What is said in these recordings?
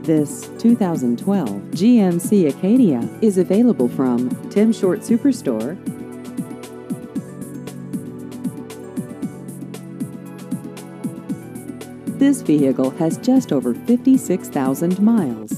This 2012 GMC Acadia is available from Tim Short Superstore. This vehicle has just over 56,000 miles.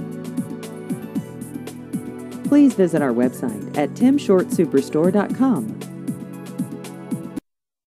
Please visit our website at timshortsuperstore.com